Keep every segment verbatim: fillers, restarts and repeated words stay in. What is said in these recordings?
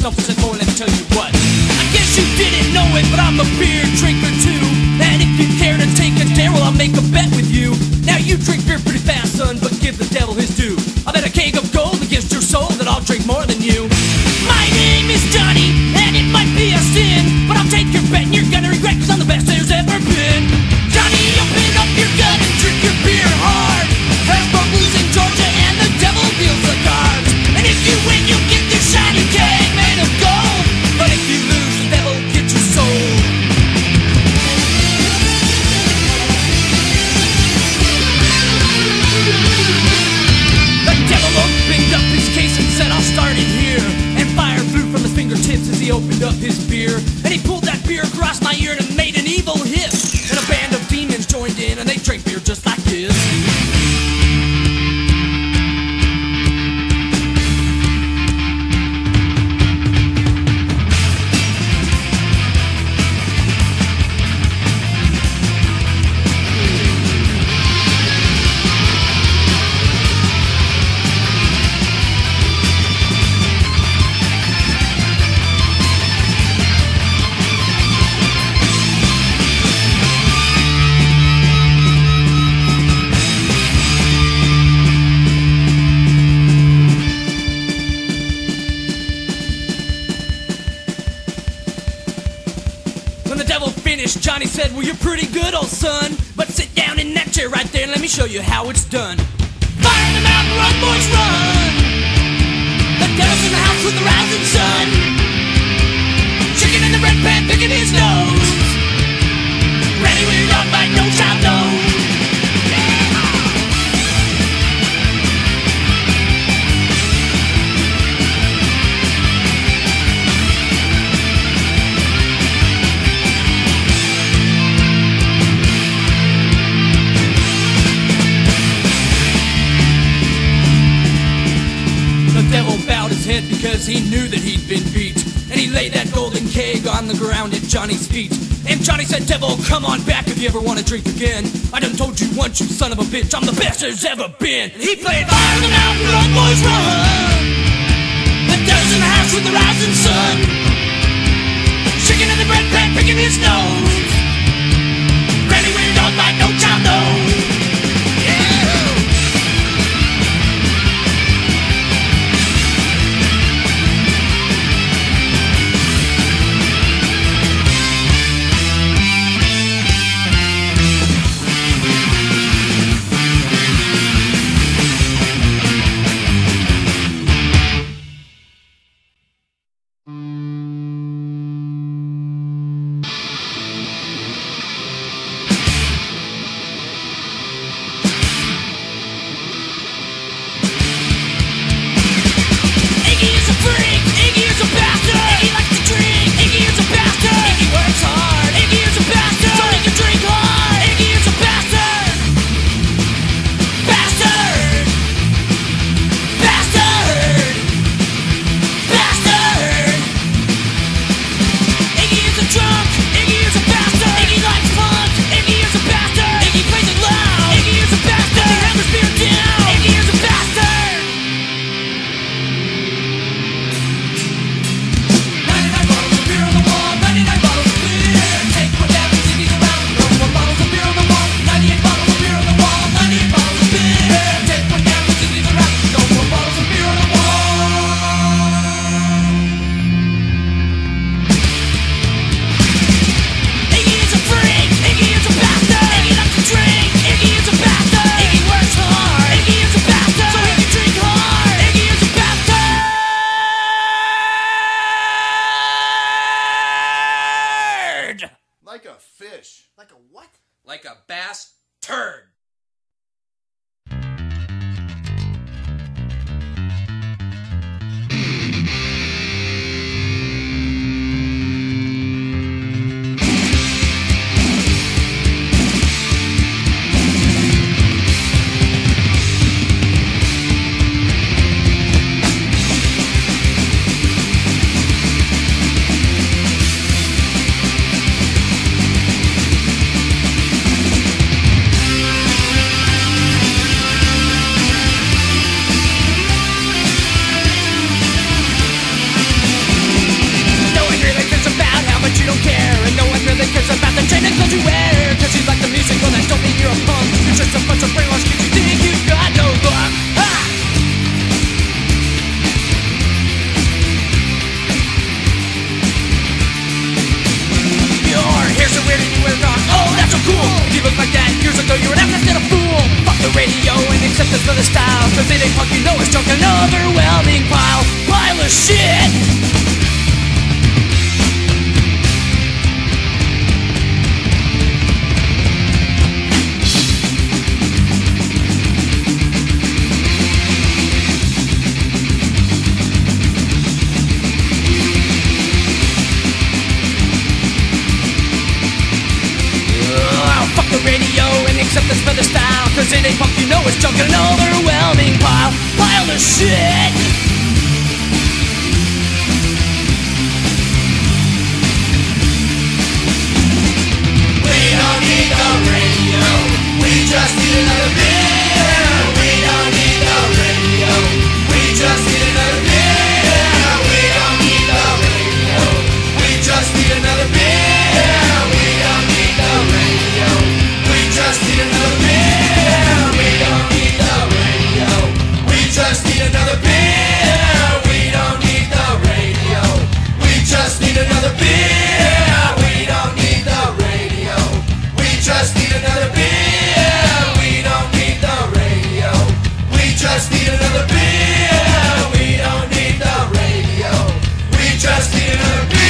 Snuffles and more, let me tell you what. I guess you didn't know it, but I'm a beer drinker too. And if you care to take a dare, well, I'll make a bet with you. Now you drink beer pretty fast, son, but give the devil his due. I bet a keg of gold against your soul that I'll drink more than you. My name is Johnny, and it might be a sin, but I'll take your bet and you're gonna regret, cause I'm the best there's ever been. Johnny, open up your gun and drink your beer hard. Harrisburg Blues in Georgia and the devil deals the cards. And if you win, you'll get this shiny keg made of gold. But if you lose, the devil gets your soul. The devil opened up his case and said, I'll start it here. And fire flew from his fingertips as he opened up his beer. And he pulled that beer across my ear and made an evil hiss. And a band of demons joined in and they drank beer just like this. Johnny said, well, you're pretty good, old son, but sit down in that chair right there and let me show you how it's done. Fire in the mountain, run, boys, run. The devil's in the house with the rising sun. Chicken in the bread pan, picking his nose. Ready when you're done, bite, no child knows. The devil bowed his head because he knew that he'd been beat. And he laid that golden keg on the ground at Johnny's feet. And Johnny said, devil, come on back if you ever want to drink again. I done told you once, you son of a bitch, I'm the best there's ever been. And he played Fire in the Mountain, run, boys, run. The devil's in the house with the rising sun. Chicken in the bread pan, picking his nose. Granny, when you're done, bite, no child knows. Like a fish. Like a what? Like a bass turd. Thank shit. Accept this for the style, cause it ain't punk, you know it's junk in an overwhelming pile, pile of shit. We don't need the radio, we just need another beer. We don't need the radio, we just need another beer. We don't need the radio, we just need another beer. We don't need the radio, we just need another beer. We don't need the radio, we just need another beer. We don't need the radio, we just need another beer. We don't need the radio, we just need another beer. We don't need the radio, we just need another beer. We don't need the radio, we just need another beer.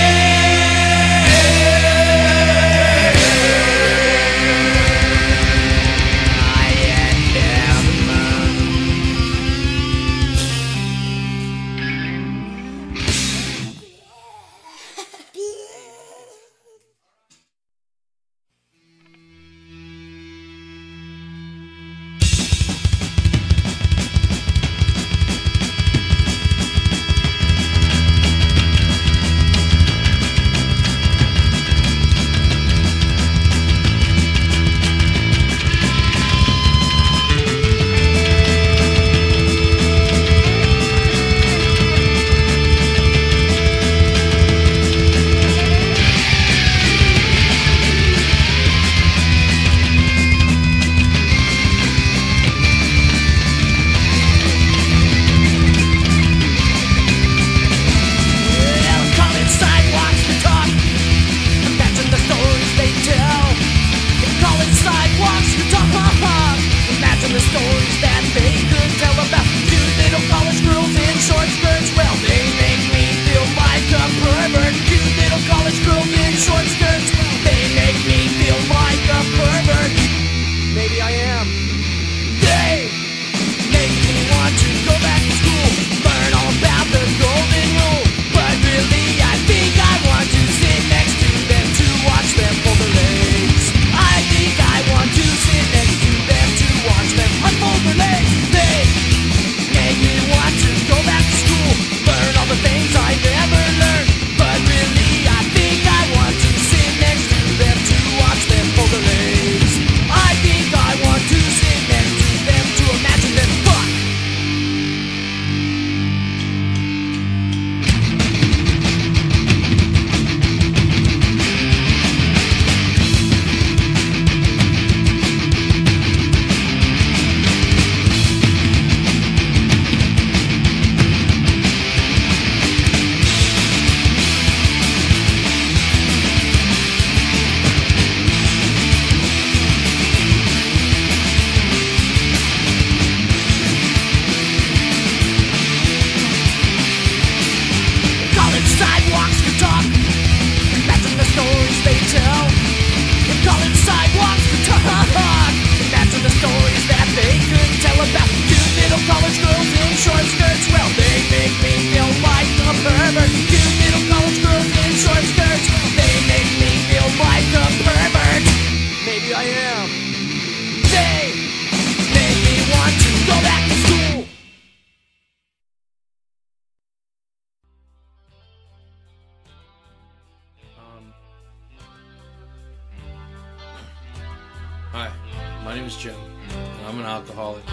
Hi, my name is Jim, and I'm an alcoholic.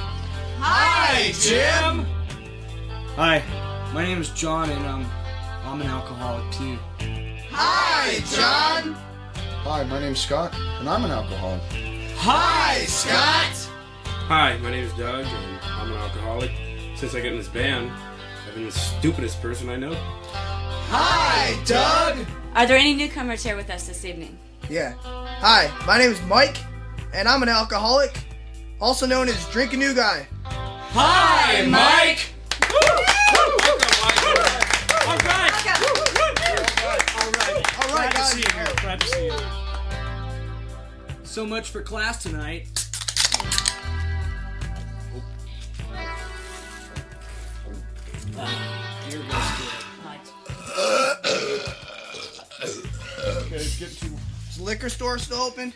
Hi, Jim! Hi, my name is John, and um, I'm an alcoholic too. Hi, John! Hi, my name's Scott, and I'm an alcoholic. Hi, Scott! Hi, my name is Doug, and I'm an alcoholic. Since I got in this band, I've been the stupidest person I know. Hi, Doug! Are there any newcomers here with us this evening? Yeah. Hi, my name is Mike, and I'm an alcoholic, also known as Drink a New Guy. Hi, Mike! Woo! Woo! see you here. Glad to see you. So much for class tonight. Ah, here goes good. Okay, let's get to. Is the liquor store still open?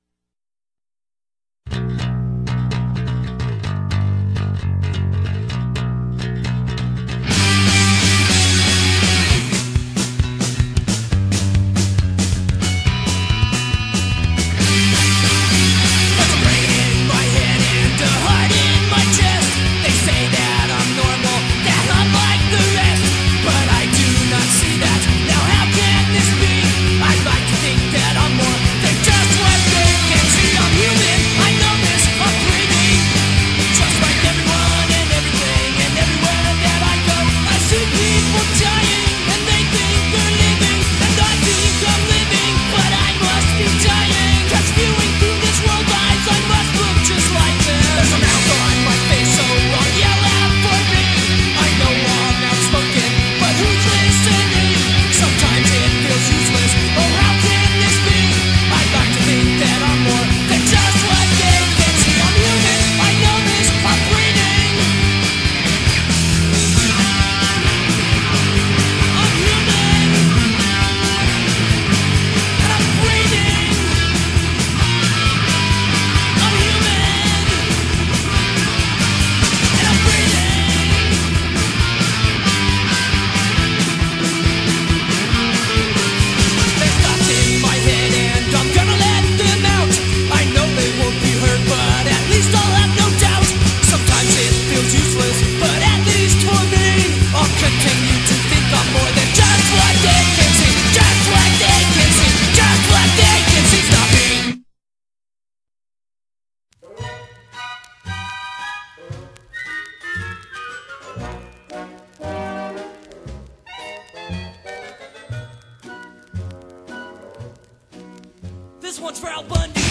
This one's for Al Bundy.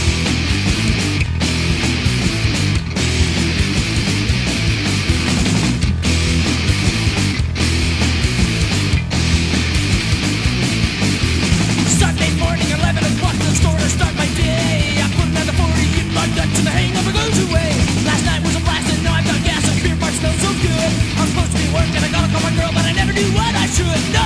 Sunday morning, eleven o'clock, the store to start my day. I put another forty in my guts and the hangover goes away. Last night was a blast and now I've got gas and beer bar smells so good. I'm supposed to be working, I gotta call my girl, but I never do what I should. No.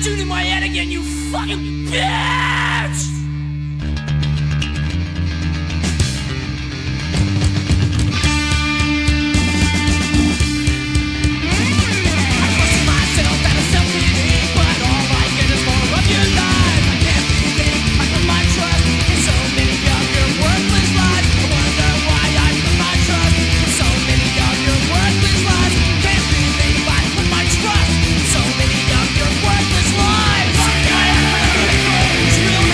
tune in my head again, you fucking bitch! True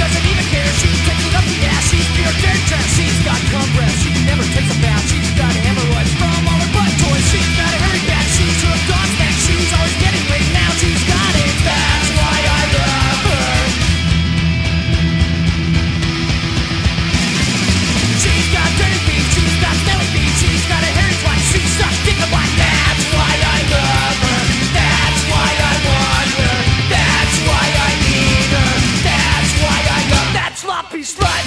doesn't even care. She takes it up the ass. She's pure dirt trash. She's got cum breath. She never takes a bath. She's got hemorrhoids from all her butt toys. She's got a hairy back. She's hooked on snacks. She's always getting laid. Now she's got it. That's why I love her. She's got dirty feet. She's got smelly feet. She's got a hairy twat. She sucks dick a lot. That's why I love her. That's why I want her. That's why I need her. That's why I love that sloppy slut.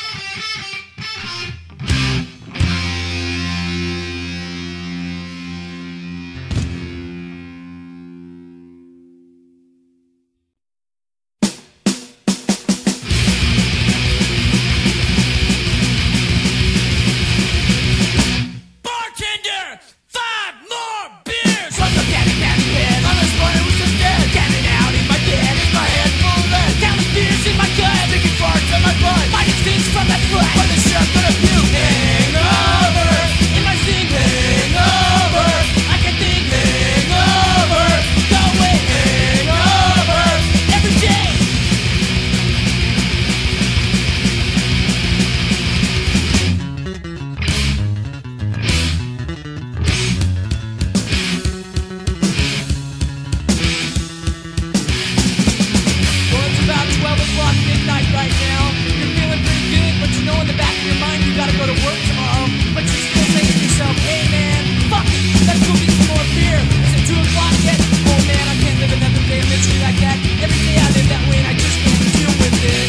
Bartender, five more beers. What's the candy candy head? On this morning was just dead. Cannon out in my bed, in my head full of lead. Countless beers in my gut, drinking farts on my blood. My instincts from that slut. But the sheriff got a few hangover. In my sink hangover. I can think hangover. Go away hangover. Every day. Well, it's about twelve o'clock midnight right now. You're feeling pretty good, but you know in the back of your mind you gotta go to work tomorrow. But you're still saying to yourself, hey man, fuck it, let's go get some more beer. Is it two o'clock yet? Oh man, I can't live another day of misery like that. Every day I live that way and I just can't deal with it.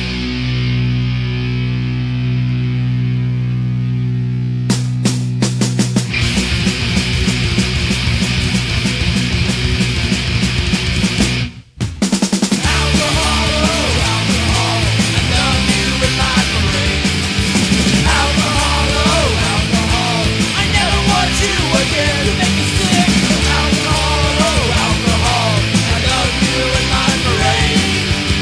I never want you again. You make me sick. Alcohol, oh alcohol, I love you in my parade.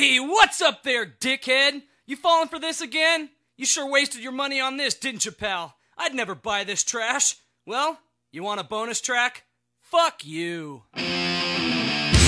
Hey, what's up there, dickhead? You falling for this again? You sure wasted your money on this, didn't you, pal? I'd never buy this trash. Well, you want a bonus track? Fuck you.